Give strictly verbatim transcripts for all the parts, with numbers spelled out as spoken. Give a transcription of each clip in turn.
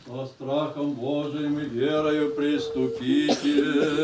Со страхом Божиим и верою приступите.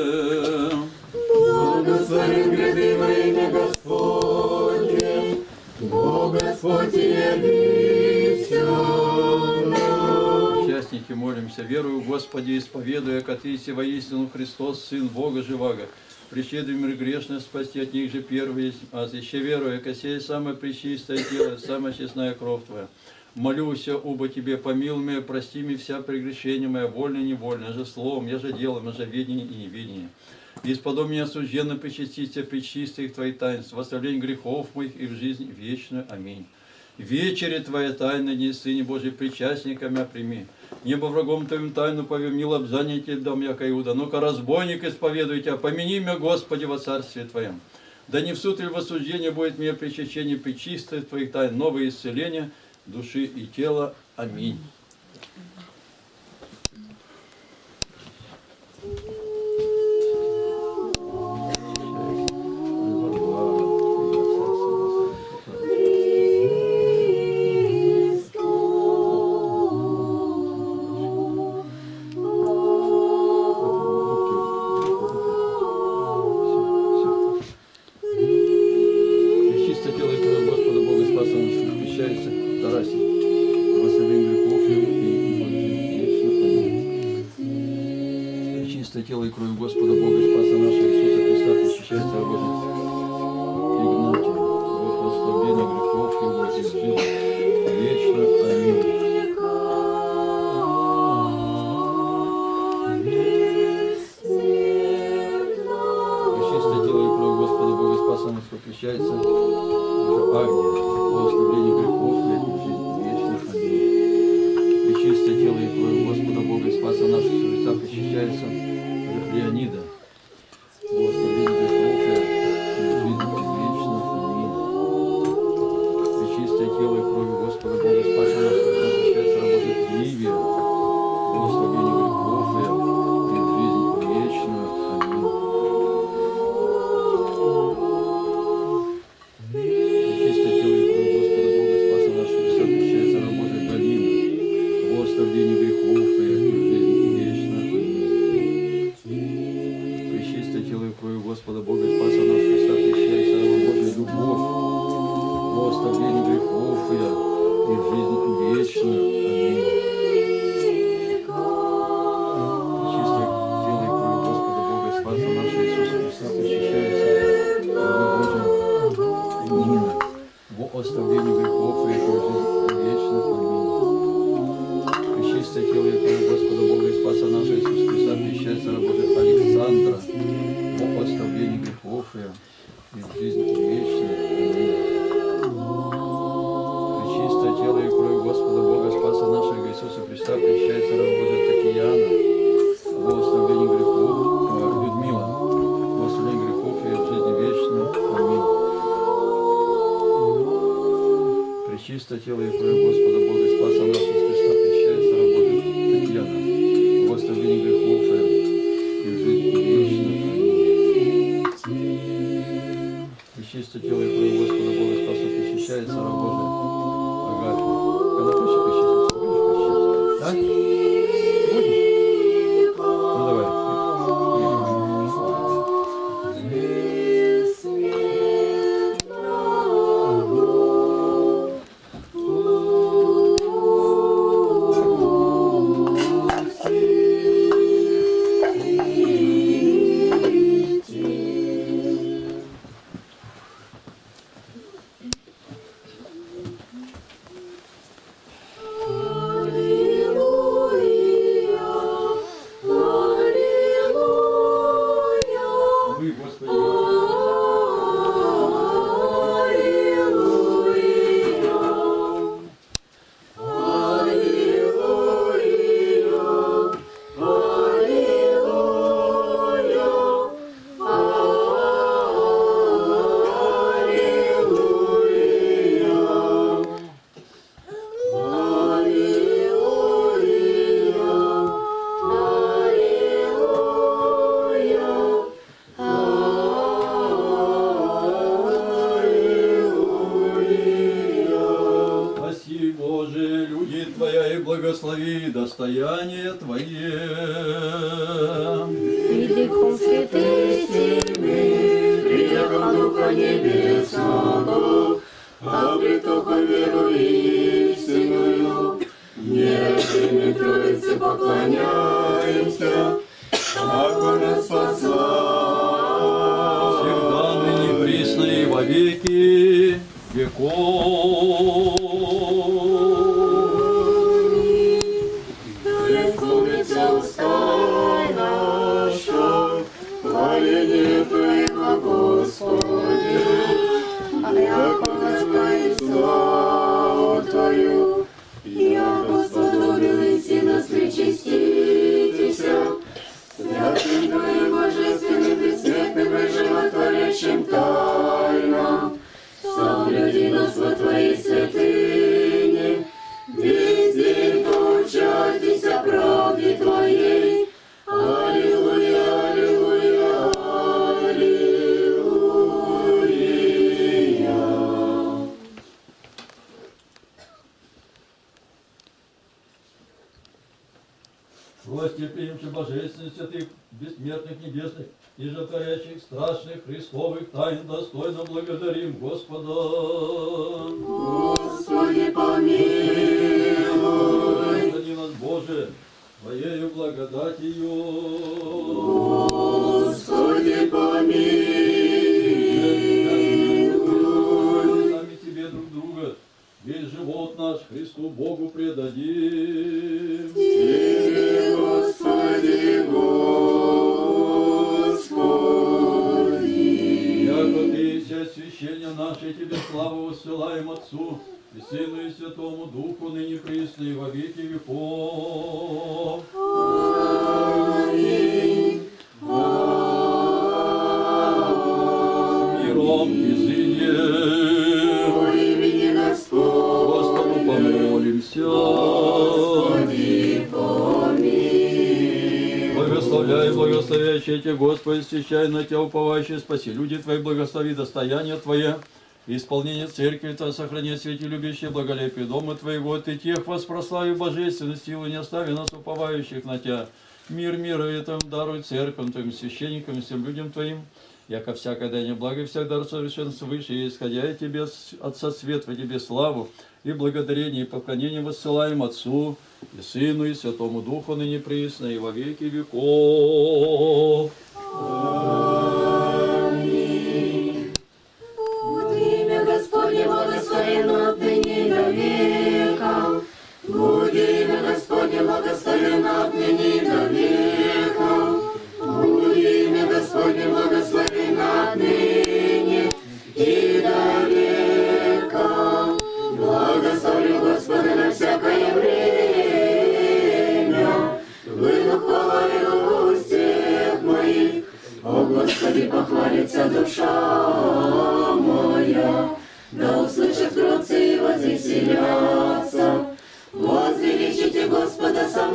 Благословен гряды во имя Господне, Бог Господь явится нам. Участники, молимся, верую в Господи, исповедуя, как Ты есть воистину Христос, Сын Бога живаго. Прищедрый мир грешный спасти от них же первый, а еще веруя, ко сей самое пречистое тело, самая честная кровь Твоя. Молюся, оба Тебе, помилуй меня, прости мне вся прегрешения моя, вольно и невольно, же словом, я же делом, я же ведение и неведение. И исподобие меня осужденно причаститься пречистых Твоих таинств, в оставлении грехов моих и в жизнь вечную. Аминь. Вечере Твоя тайна, не Сыне Божий, причастниками прими. Небо врагом Твоим тайну повем, не лобзаните дом, яко Иуда. Ну-ка, разбойник, исповедуй Тебя, помяни меня, Господи, во Царстве Твоем. Да не в суд или в осуждение будет мне причащение пречистых Твоих тайн, новое исцеление души и тела. Аминь. Тело и кровь Господа Бога и Спаса нашего Иисуса Христа, причащается работать Игнатия, Бог ослабления грехов его и жизнь вечно. Аминь. Пречистое тело и кровь Господа Бога и Спаса нашего причащается Агния, Бог ослабления грехов его и жизнь вечно. Аминь. Пречистое тело и кровь Господа Бога и Спаса нашего Христа причащается Леонида, благословение грехов и жизнь вечно. Аминь. Пречистое тело и кровь Господа Бога Спаса нашего причащается работать Ливия, благословение грехов и жизнь вечную. Аминь. Пречистое тело и кровь Господа Бога Спаса нашего причащается работать Галина, благословение грехов и жизнь вечную. достояние Твое. И Духом Святым приехал Духа Небесного, обретоха веру истинную, нерожденной Троице поклоняемся, как Он нас спасла. Всегда ныне присно и во веки веков. Да исполнится уста наша, хваление Твоего, Господи, а яко возблагодарим славу Твою, яко сподобил и нас причаститеся, святым Твоим божественным, бессмертным и животворящим тайнам, соблюди нас во Твоей святыне, весь день поучайтесь о правде Твоей. Аллилуйя, аллилуйя, аллилуйя. Гости, примши божественных, святых, бессмертных, небесных, и животворящих, страшных, Христовых тайн, достойно благодарим Господа. Господи, помилуй. Храни нас, Боже, Твоею благодатью. Господи, помилуй. Сами Тебе друг друга, весь живот наш Христу Богу предадим. Тебе, Господи, Господи. Яко Ты и все священия наши, Тебе славу воссылаем Отцу, и Сыну, и Святому Духу, ныне присно и во веки веков. Аминь. Миром и зынем. Во имени Господь. Господу помолимся. Господи, помилуй. Благословляй, благословящий Тебя, Господи, встречай на Тебя уповающие, спаси люди Твои, благослови достояние Твое, исполнение церкви Твоей, сохрани свете любящие, благолепие дома Твоего, Ты тех воспрослави божественной силы, не остави нас уповающих на Тебя. Мир мира этом даруй церковям Твоим, священникам и всем людям Твоим, яко всякое дание благо и всяк дар совершенства выше, и исходя и Тебе, Отца свет, во Тебе славу, и благодарение, и поклонение воссылаем Отцу, и Сыну, и Святому Духу, ныне присно, и во веки веков. Аминь. Будь имя Господне благословенно отныне и до века. Будь имя Господне благословенно отныне и до века. Будь имя Господне благословенно отныне и до века. Благословлю Господа на всякое время. Выну хвалу устех моих. О Господи, похвалится душа моя. Да услышат кротцы и возвеселятся. Возвеличите Господа со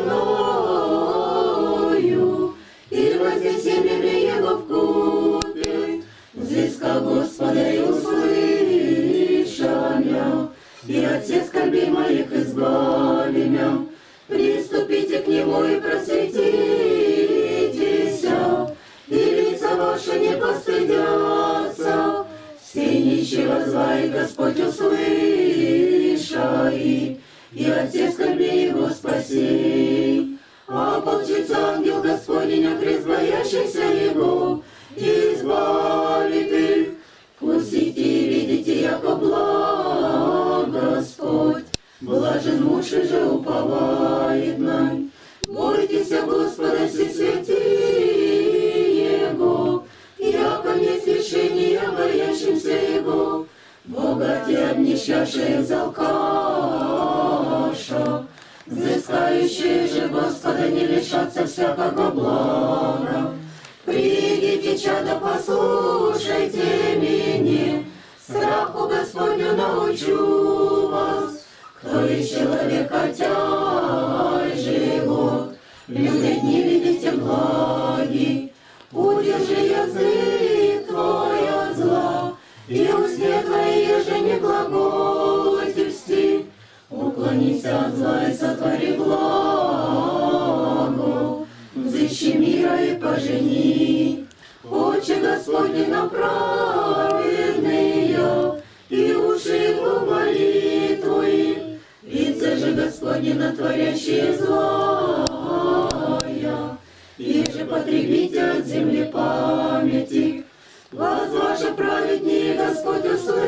мною, и вознесем имя Его вкупе. Взыска Господа и услыша мя, и от всех скорбей моих избави мя. Приступите к Нему и просветитесь, и лица ваши не постыдятся. Все нищие воззвай, Господь услышай, и от всех скорбей Его спаси. Ополчится ангел Господень, окрест боящийся Его, и избавит их. Вкусите и видите, яко благ Господь, блажен муж и же уповает на. Бойтесь Господа, все святые Его, яко не смешение боящимся Его. Богати обнищавшие взалкаша, взыскающие же Господа не лишатся всякого блага. Придите, чадо, послушайте меня, страху Господню научу вас. Кто из человека тяжело, любит не видите благи. Удержи язык твой от зла, и усне твои еже не глаголоти всти. Уклонись от зла и сотвори благо. сожжени. Очи Господни направленные, и уши Его молитву, лице же Господне на творящие злая, и же потребите от земли памяти. Глаз ваш праведнее Господь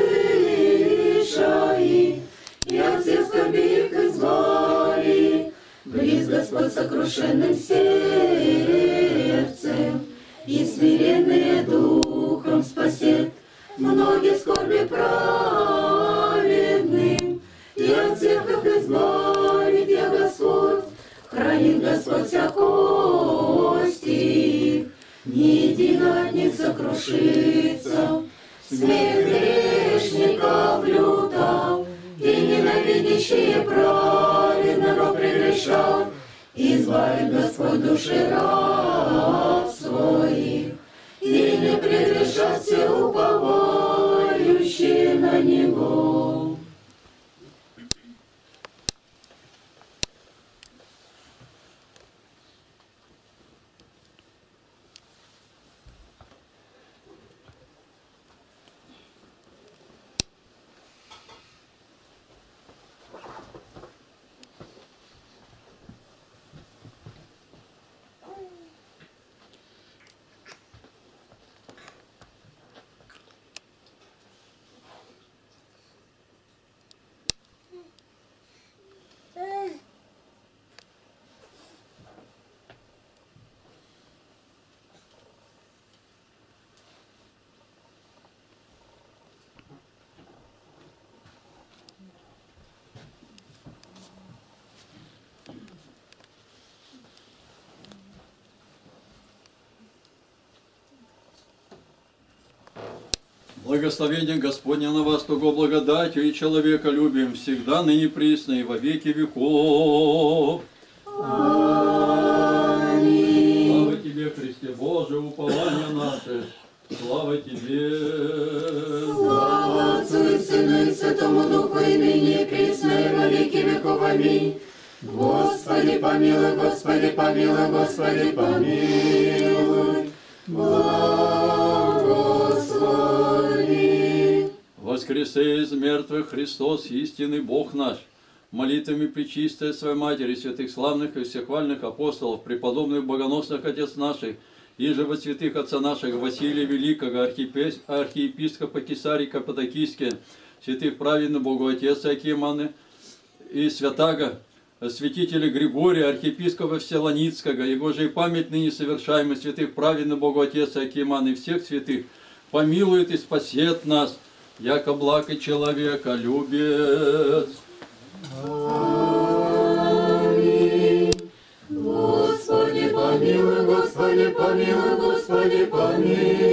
услышай, и от всех скорби их избави. Близ Господь сокрушенным сердцем, и смиренные духом спасет. Многие скорби праведным, и от всех их избавит я Господь. Хранит Господь вся кости, ни едино от них сокрушится. Смех грешников лютал, и ненавидящие праведного прегрешал. Избавит Господь души раб своих, и не прегрешат все уповающие на Него. Благословение Господне на вас, того благодатью и человеколюбием, всегда, ныне присно и во веки веков. Аминь. Слава Тебе, Христе Боже, упование наше, слава Тебе. Слава Отцу и Сыну и Святому Духу, и ныне и присно и во веки веков. Аминь. Господи помилуй, Господи помилуй, Господи помилуй. Благослови. Воскресе из мертвых Христос, истинный Бог наш, молитвами Пречистой Своей Матери, святых славных и всехвальных апостолов, преподобных богоносных Отец наших, и же во святых Отца наших Василия Великого, архиепископа Кесария Каппадокийского, святых праведных Богу Отец Акиманы и святаго святителя Григория, архиепископа Вселоницкого, его же и память ныне совершаемых святых праведных Богу Отец Акиманы и всех святых, помилует и спасет нас, яко благ и человека любец. Аминь. Господи помилуй, Господи помилуй, Господи помилуй.